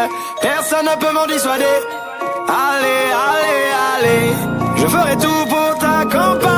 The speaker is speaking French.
Personne ne peut m'en dissuader. Allez, allez, allez, je ferai tout pour t'accompagner.